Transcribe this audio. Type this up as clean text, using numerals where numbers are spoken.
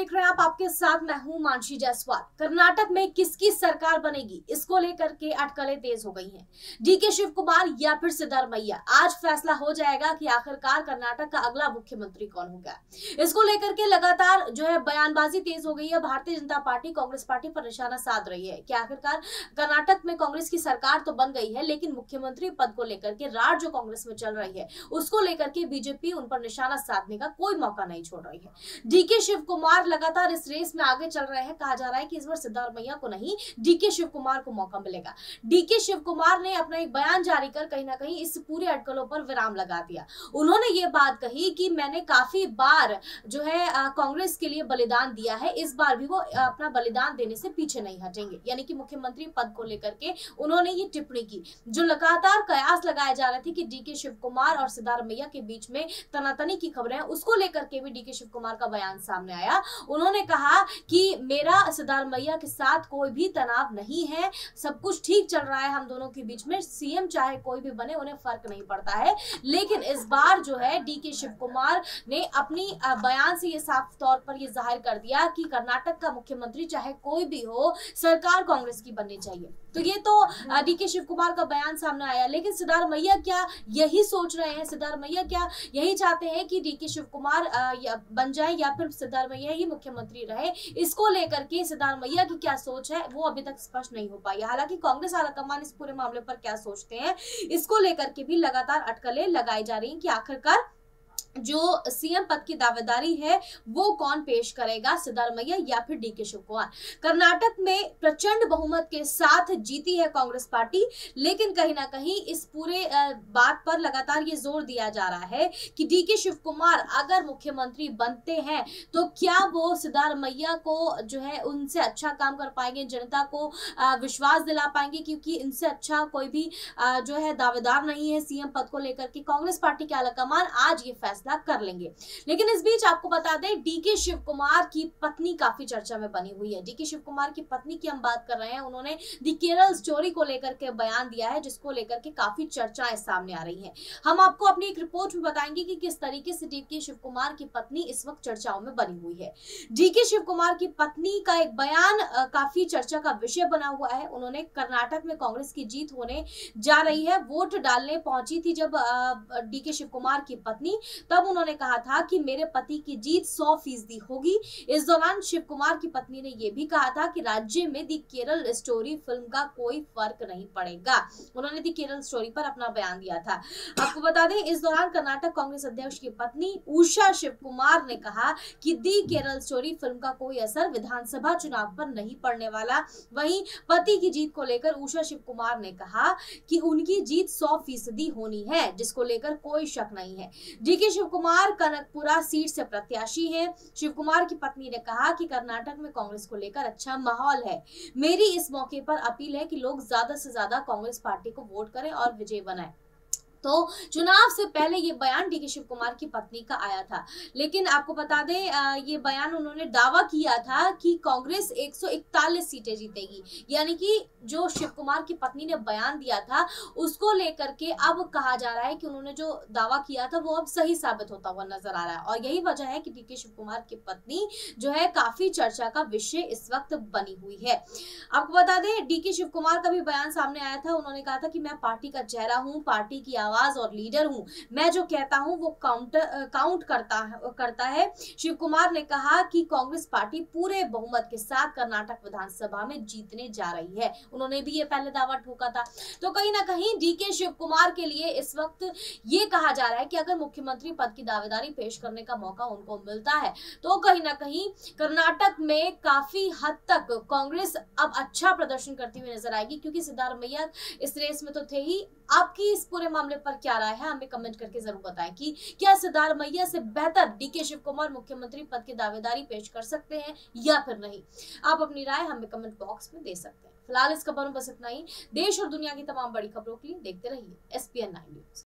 देख रहे हैं आप, आपके साथ मैं हूं मानसी जायसवाल। कर्नाटक में किसकी सरकार बनेगी, इसको लेकर के अटकलें तेज हो गई हैं। डीके शिव कुमार या फिर सिद्धारमैया, आज फैसला हो जाएगा कि आखिरकार कर्नाटक का अगला मुख्यमंत्री कौन होगा। इसको लेकर के लगातार जो है बयानबाजी तेज हो गई है। भारतीय जनता पार्टी कांग्रेस पार्टी पर निशाना साध रही है कि आखिरकार कर्नाटक में कांग्रेस की सरकार तो बन गई है, लेकिन मुख्यमंत्री पद को लेकर के राज जो कांग्रेस में चल रही है उसको लेकर के बीजेपी उन पर निशाना साधने का कोई मौका नहीं छोड़ रही है। डीके शिव कुमार लगातार इस रेस में आगे चल रहे हैं। कहा जा रहा है कि इस बार सिद्धारमैया को नहीं, डीके शिव कुमार को मौका मिलेगा। डीके शिव कुमार ने अपना एक बयान जारी कर कहीं ना कहीं इस पूरे अटकलों पर विराम लगा दिया। उन्होंने ये बात कही कि मैंने काफी बार जो है कांग्रेस के लिए बलिदान दिया है, इस बार भी वो अपना बलिदान देने से पीछे नहीं हटेंगे। यानी कि मुख्यमंत्री पद को लेकर के उन्होंने ये टिप्पणी की। जो लगातार कयास लगाए जा रहे थे कि डीके शिव कुमार और सिद्धारमैया के बीच में तनातनी की खबरें, उसको लेकर के भी डीके शिव कुमार का बयान सामने आया। उन्होंने कहा कि मेरा सिद्धारमैया के साथ कोई भी तनाव नहीं है, सब कुछ ठीक चल रहा है हम दोनों के बीच में। सीएम चाहे कोई भी बने, उन्हें फर्क नहीं पड़ता है। लेकिन इस बार जो है डीके शिव कुमार ने अपनी बयान से ये साफ तौर पर ये जाहिर कर दिया कि कर्नाटक का मुख्यमंत्री चाहे कोई भी हो, सरकार कांग्रेस की बननी चाहिए। तो ये तो डीके शिव कुमार का बयान सामने आया। लेकिन सिद्धारमैया क्या यही सोच रहे हैं? सिद्धारमैया क्या यही चाहते हैं कि डीके शिव कुमार बन जाए या फिर सिद्धारमैया ही मुख्यमंत्री रहे? इसको लेकर के सिद्धारमैया की क्या सोच है वो अभी तक स्पष्ट नहीं हो पाई। हालांकि कांग्रेस आलाकमान इस पूरे मामले पर क्या सोचते हैं, इसको लेकर के भी लगातार अटकलें लगाई जा रही हैं कि आखिरकार जो सीएम पद की दावेदारी है वो कौन पेश करेगा, सिद्धारमैया या फिर डीके शिव कुमार। कर्नाटक में प्रचंड बहुमत के साथ जीती है कांग्रेस पार्टी, लेकिन कहीं ना कहीं इस पूरे बात पर लगातार ये जोर दिया जा रहा है कि डीके शिव कुमार अगर मुख्यमंत्री बनते हैं तो क्या वो सिद्धारमैया को जो है उनसे अच्छा काम कर पाएंगे, जनता को विश्वास दिला पाएंगे, क्योंकि इनसे अच्छा कोई भी जो है दावेदार नहीं है सीएम पद को लेकर के। कांग्रेस पार्टी के आलाकमान आज ये फैसला कर लेंगे। लेकिन इस बीच आपको बता दें, डीके शिव कुमार की पत्नी काफी चर्चा में बनी हुई है। डीके शिव कुमार की पत्नी की हम बात कर रहे हैं। उन्होंने द केरल स्टोरी को लेकर के बयान दिया है, जिसको लेकर के काफी चर्चाएं सामने आ रही हैं। हम आपको अपनी एक रिपोर्ट में बताएंगे कि किस तरीके से डीके शिव कुमार की पत्नी इस वक्त चर्चाओं में बनी हुई है। डीके शिव कुमार की पत्नी का एक बयान काफी चर्चा का विषय बना हुआ है। उन्होंने कर्नाटक में कांग्रेस की जीत होने जा रही है, वोट डालने पहुंची थी जब डीके शिव कुमार की पत्नी, तब उन्होंने कहा था कि मेरे पति की जीत 100% होगी। इस दौरान शिव कुमार की पत्नी ने यह भी कहा था कि राज्य में द केरल स्टोरी फिल्म का कोई फर्क नहीं पड़ेगा। उन्होंने द केरल स्टोरी पर अपना बयान दिया था। आपको बता दें, इस दौरान कर्नाटक कांग्रेस अध्यक्ष की पत्नी उषा शिव कुमार ने कहा कि द केरल स्टोरी फिल्म का कोई असर विधानसभा चुनाव पर नहीं पड़ने वाला। वहीं पति की जीत को लेकर उषा शिव कुमार ने कहा कि उनकी जीत 100% होनी है, जिसको लेकर कोई शक नहीं है। डीके शिव कुमार कनकपुरा सीट से प्रत्याशी हैं। शिव कुमार की पत्नी ने कहा कि कर्नाटक में कांग्रेस को लेकर अच्छा माहौल है। मेरी इस मौके पर अपील है कि लोग ज्यादा से ज्यादा कांग्रेस पार्टी को वोट करें और विजय बनाएं। तो चुनाव से पहले ये बयान डीके शिव कुमार की पत्नी का आया था। लेकिन आपको बता दें, ये बयान उन्होंने दावा किया था कि कांग्रेस 141 सीटें जीतेगी। यानी कि जो शिव कुमार की पत्नी ने बयान दिया था उसको लेकर के अब कहा जा रहा है कि उन्होंने जो दावा किया था वो अब सही साबित होता हुआ नजर आ रहा है। और यही वजह है कि डीके शिव कुमार की पत्नी जो है काफी चर्चा का विषय इस वक्त बनी हुई है। आपको बता दें, डीके शिव कुमार का भी बयान सामने आया था। उन्होंने कहा था कि मैं पार्टी का चेहरा हूँ, पार्टी की आवाज और लीडर हूं, मैं जो कहता हूं वो काउंट करता है। शिव कुमार ने कहा कि कांग्रेस पार्टी पूरे बहुमत के साथ कर्नाटक विधानसभा में जीतने जा रही है। उन्होंने भी ये पहले दावा ठोका था। तो कहीं ना कहीं डीके शिव कुमार के लिए इस वक्त ये कहा जा रहा है कि अगर मुख्यमंत्री पद की दावेदारी पेश करने का मौका उनको मिलता है तो कहीं ना कहीं कर्नाटक में काफी हद तक कांग्रेस अब अच्छा प्रदर्शन करती हुई नजर आएगी, क्योंकि सिद्धारमैया इस रेस में तो थे ही। आपकी इस पूरे मामले पर क्या राय है, हमें कमेंट करके जरूर बताएं कि क्या सिद्धारमैया से बेहतर डीके शिव कुमार मुख्यमंत्री पद की दावेदारी पेश कर सकते हैं या फिर नहीं। आप अपनी राय हमें कमेंट बॉक्स में दे सकते हैं। फिलहाल इस खबर में बस इतना ही। देश और दुनिया की तमाम बड़ी खबरों के लिए देखते रहिए SPN9 न्यूज।